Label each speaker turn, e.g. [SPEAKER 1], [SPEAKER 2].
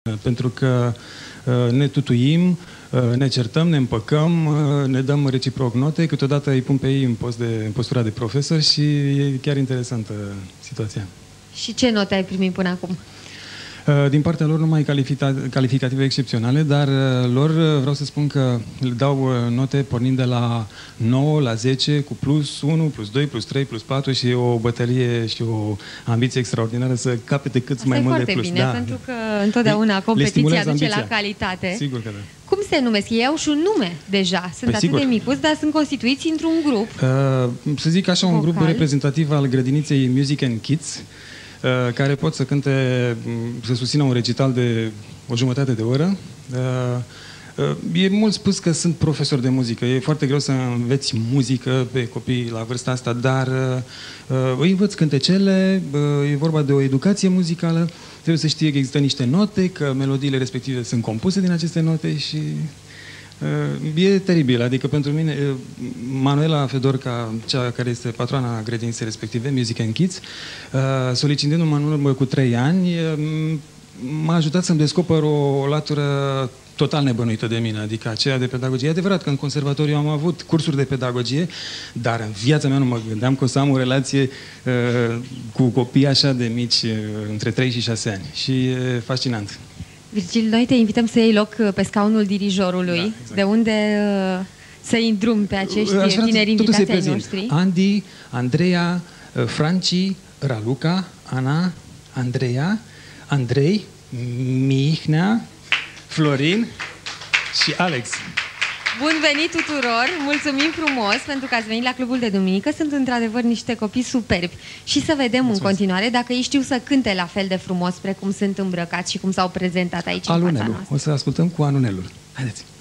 [SPEAKER 1] Pentru că ne tutuim, ne certăm, ne împăcăm, ne dăm reciproc note, câteodată îi pun pe ei în postura de profesor și e chiar interesantă situația.
[SPEAKER 2] Și ce note ai primit până acum?
[SPEAKER 1] Din partea lor numai calificative excepționale, dar lor vreau să spun că le dau note pornind de la 9 la 10 cu plus 1, plus 2, plus 3, plus 4 și o bătălie și o ambiție extraordinară să capete cât mai mult de plus.
[SPEAKER 2] Asta e foarte bine, pentru că întotdeauna competiția duce la calitate.
[SPEAKER 1] Sigur că da.
[SPEAKER 2] Cum se numesc? Ei au și un nume deja. Sunt atât de micuți, dar sunt constituiți într-un grup.
[SPEAKER 1] Să zic așa, un grup reprezentativ al grădiniței Music and Kids, care pot să cânte, să susțină un recital de o jumătate de oră. E mult spus că sunt profesor de muzică. E foarte greu să înveți muzică pe copii la vârsta asta, dar îi învăț cântecele, e vorba de o educație muzicală, trebuie să știe că există niște note, că melodiile respective sunt compuse din aceste note și e teribil. Adică pentru mine, Manuela Fedorca, cea care este patroana grădiniței respective, Music and Kids, solicitându-mă în urmă cu 3 ani, m-a ajutat să-mi descoper o latură total nebănuită de mine, adică aceea de pedagogie. E adevărat că în conservatoriu am avut cursuri de pedagogie, dar în viața mea nu mă gândeam că o să am o relație cu copii așa de mici, între 3 și 6 ani. Și e fascinant.
[SPEAKER 2] Virgil, noi te invităm să iei loc pe scaunul dirijorului, da, exact. De unde să-i îndrumi pe acești tineri invitații ai noștri.
[SPEAKER 1] Andy, Andreea, Franci, Raluca, Ana, Andreea, Andrei, Mihnea, Florin și Alex.
[SPEAKER 2] Bun venit tuturor! Mulțumim frumos pentru că ați venit la Clubul de Duminică. Sunt într-adevăr niște copii superbi. Și să vedem în continuare dacă ei știu să cânte la fel de frumos precum sunt îmbrăcați și cum s-au prezentat aici în fața noastră.
[SPEAKER 1] O să ascultăm cu Anunelul. Haideți!